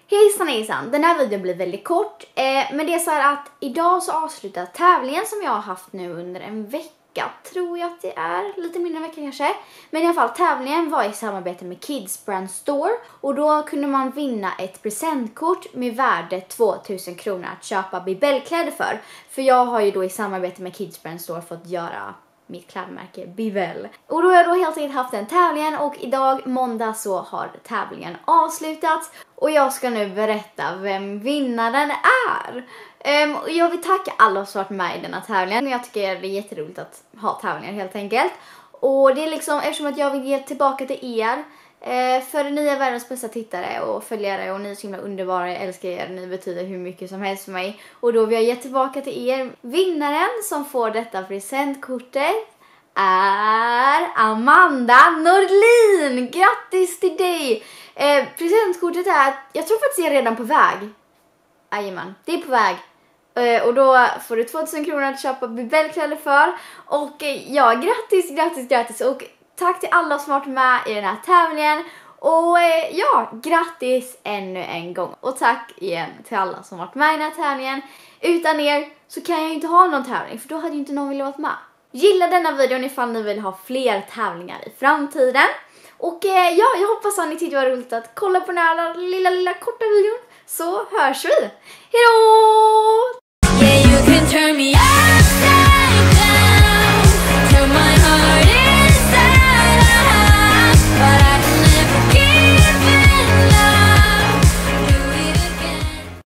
Hejsan hejsan, den här videon blir väldigt kort. Men det är så här att idag så avslutar tävlingen som jag har haft nu under en vecka. Tror jag att det är, lite mindre än en vecka kanske. Men i alla fall, tävlingen var i samarbete med Kids Brand Store. Och då kunde man vinna ett presentkort med värde 2000 kronor att köpa Bibellkläder för. För jag har ju då i samarbete med Kids Brand Store fått göra mitt klädmärke Bibell. Och då har jag då helt enkelt haft den tävlingen och idag måndag så har tävlingen avslutats. Och jag ska nu berätta vem vinnaren är. Jag vill tacka alla som varit med i denna tävlingen. Jag tycker det är jätteroligt att ha tävlingar helt enkelt. Och det är liksom eftersom att jag vill ge tillbaka till er. För ni är världens bästa tittare och följare och ni är så himla underbara, jag älskar er, ni betyder hur mycket som helst för mig. Och då vill jag ge tillbaka till er. Vinnaren som får detta presentkortet är Amanda Nordlin. Grattis till dig! Presentkortet är, jag tror faktiskt jag är redan på väg. Jajamän, det är på väg. Och då får du 2000 kronor att köpa Bibellkläder för. Och ja, grattis och tack till alla som varit med i den här tävlingen. Och ja, grattis ännu en gång. Och tack igen till alla som varit med i den här tävlingen. Utan er så kan jag ju inte ha någon tävling, för då hade ju inte någon velat vara med. Gilla denna videon ifall ni vill ha fler tävlingar i framtiden. Och ja, jag hoppas att ni tyckte det var roligt att kolla på den här lilla korta videon. Så hörs vi. Hejdå!